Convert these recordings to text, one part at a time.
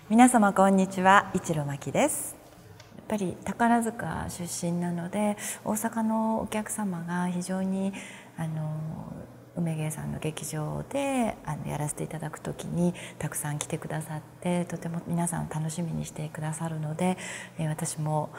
皆様こんにちは、一路真希です。やっぱり宝塚出身なので、大阪のお客様が非常に梅芸さんの劇場でやらせていただく時にたくさん来てくださって、とても皆さん楽しみにしてくださるので、私も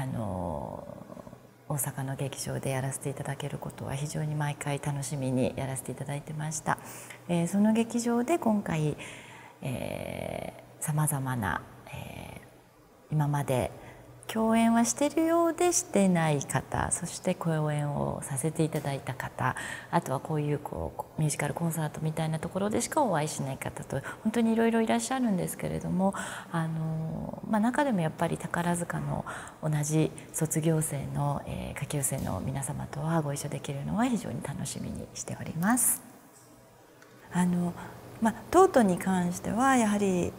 大阪の劇場でやらせていただけることは非常に毎回楽しみにやらせていただいてました。その劇場で今回さまざまな、今まで共演はしているようでしてない方、そして共演をさせていただいた方、あとはこういうミュージカルコンサートみたいなところでしかお会いしない方と本当にいろいろいらっしゃるんですけれども、中でもやっぱり宝塚の同じ卒業生の、下級生の皆様とはご一緒できるのは非常に楽しみにしております。トートに関してはやはり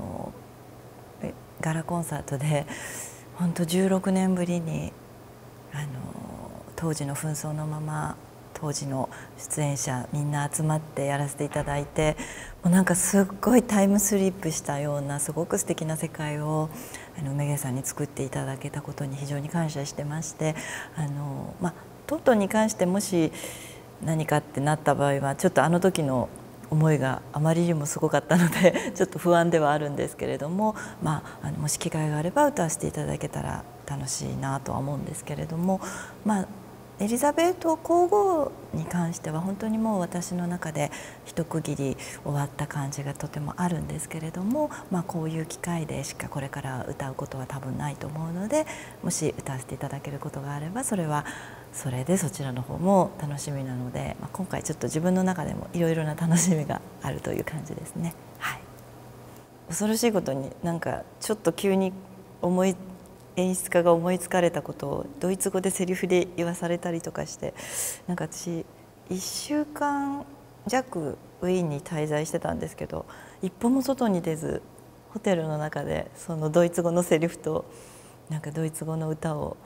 ガラコンサートで本当16年ぶりに当時の紛争のまま当時の出演者みんな集まってやらせていただいて、もうなんかすっごいタイムスリップしたようなすごく素敵な世界を梅芸さんに作っていただけたことに非常に感謝してまして、トートに関してもし何かってなった場合はちょっとあの時の思いがあまりにもすごかったのでちょっと不安ではあるんですけれども、もし機会があれば歌わせていただけたら楽しいなとは思うんですけれども、エリザベート皇后に関しては本当にもう私の中で一区切り終わった感じがとてもあるんですけれども、こういう機会でしかこれから歌うことは多分ないと思うので、もし歌わせていただけることがあればそれはそれでそちらの方も楽しみなので、今回ちょっと自分の中でもいろいろな楽しみがあるという感じですね。はい、恐ろしいことになんかちょっと急に演出家が思いつかれたことをドイツ語でセリフで言わされたりとかして、なんか私1週間弱ウィーンに滞在してたんですけど、一歩も外に出ずホテルの中でそのドイツ語のセリフとなんかドイツ語の歌を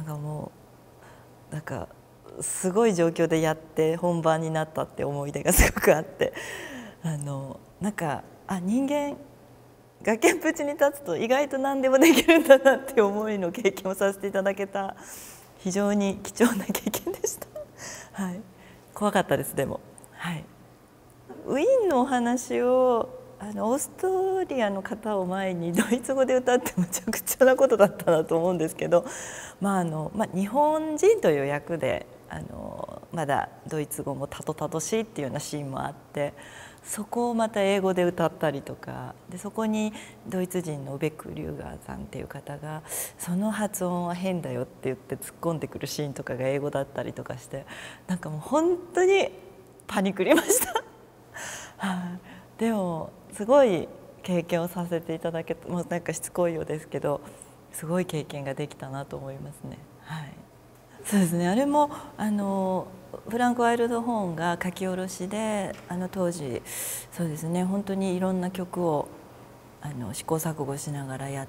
なんかすごい状況でやって本番になったって思い出がすごくあって、人間崖っぷちに立つと意外と何でもできるんだなって思いの経験をさせていただけた非常に貴重な経験でした。はい、怖かったです。でも、はい、ウィーンのお話をオーストリアの方を前にドイツ語で歌ってむちゃくちゃなことだったなと思うんですけど、日本人という役でまだドイツ語もたどたどしいっていうようなシーンもあって、そこをまた英語で歌ったりとかで、そこにドイツ人のウベク・リューガーさんっていう方が「その発音は変だよ」って言って突っ込んでくるシーンとかが英語だったりとかして、なんかもう本当にパニクりましたでもすごい経験をさせていただけて、もうなんかしつこいようですけどすごい経験ができたなと思いますね。はい、そうですね、あれもフランク・ワイルドホーンが書き下ろしで当時そうですね、本当にいろんな曲を試行錯誤しながらやって、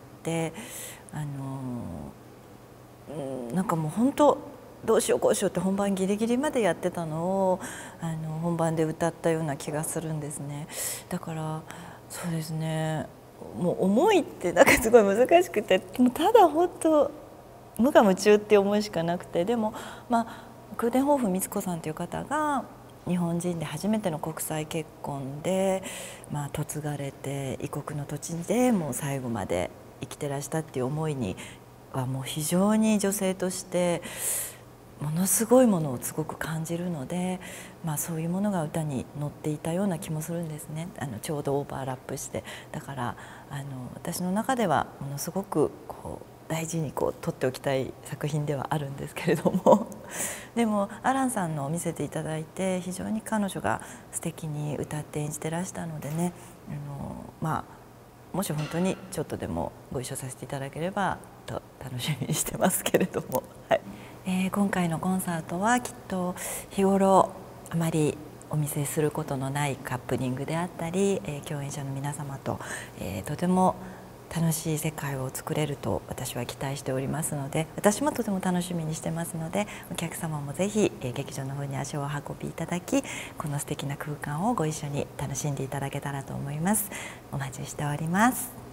なんかもう本当どうしようこうしようって本番ギリギリまでやってたのを本番で歌ったような気がするんですね。だからそうですね、もう思いってなんかすごい難しくて、もうただ本当無我夢中っていう思いしかなくて、でもクーデンホーフ光子さんという方が日本人で初めての国際結婚で、嫁がれて異国の土地でもう最後まで生きてらしたっていう思いにはもう非常に女性としてものすごいものをすごく感じるので、そういうものが歌に乗っていたような気もするんですね。ちょうどオーバーラップして、だから私の中ではものすごく大事に取っておきたい作品ではあるんですけれどもでもアランさんのを見せていただいて非常に彼女が素敵に歌って演じてらしたのでね、もし本当にちょっとでもご一緒させていただければと楽しみにしてますけれども、はい、今回のコンサートはきっと日頃あまりお見せすることのないカップリングであったり、共演者の皆様と、とても楽しい世界を作れると私は期待しておりますので、私もとても楽しみにしてますので、お客様もぜひ劇場の方に足をお運びいただき、この素敵な空間をご一緒に楽しんでいただけたらと思います。お待ちしております。